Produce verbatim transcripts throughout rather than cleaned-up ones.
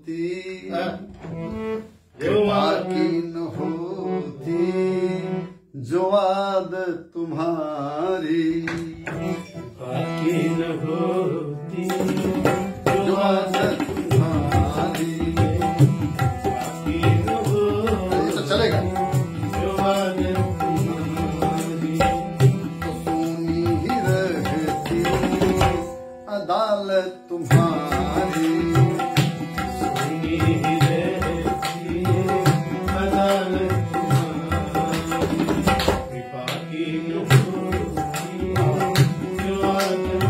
होती बाकी न होती जो आदत तुम्हारी, बाकी न होती जो आदत तुम्हारी, बाकी न होती तो चलेगा जो आदत तुम्हारी। तो सुनी ही रहती अदालत तुम्हारी, सुनी ही रहती अदालत तुम्हारी, बाकी न होती जो आदत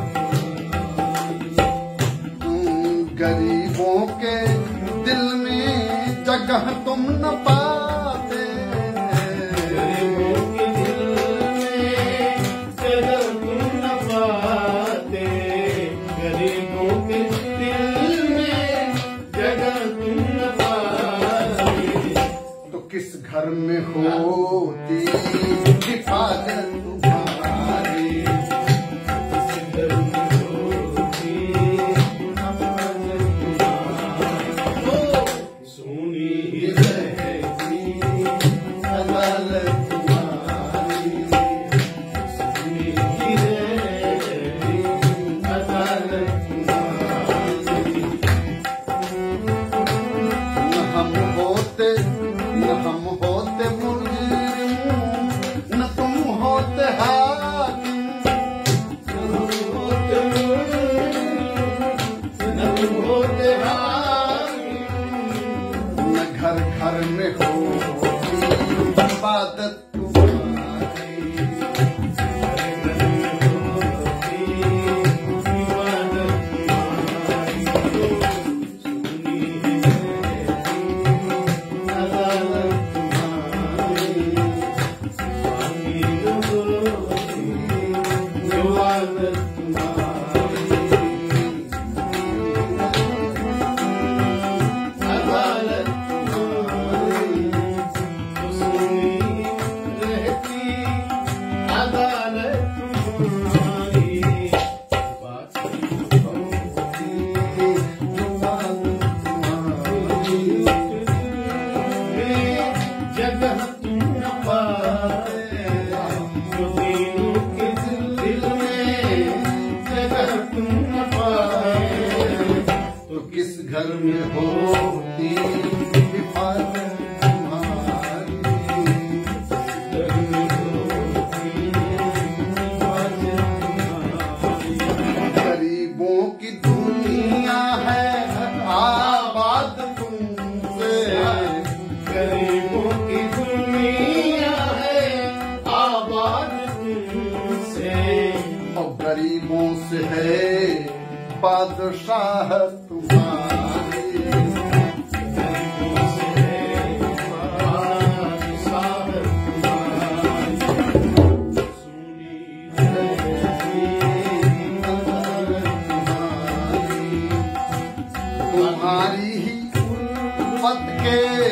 तुम्हारी। गरीबों के दिल में जगह तुम न पाते, गरीबों के दिल में जगह तुम न पाते, गरीबों के दिल में जगह तुम न पाते। तो किस घर में होती हिफाजत तुम्हारी, इस घर में होती अमानत तुम्हारी, सोनी ही रहती अदालत तुम्हारी, सोनी ही रहती अदालत तुम्हारी। न हम होते न हम होते मुजरिम, न तुम होते हाकिम, न घर घर में होती इबादत तुम्हारी, जगह तुम न पाए, जो तीनों के दिल में जगह तुम न पाए। तो किस घर में होती हिफाजत तुम्हारी, गरीबों की दुनिया है आबाद तुमसे, गरीबों की दुनिया है आबाद तुमसे, और गरीबों से है बादशाह तुम्हारी, गरीबों से है बादशाह तुम्हारी, सुनी रहती अदालत तुम्हारी, तुम्हारी ही उल्फत के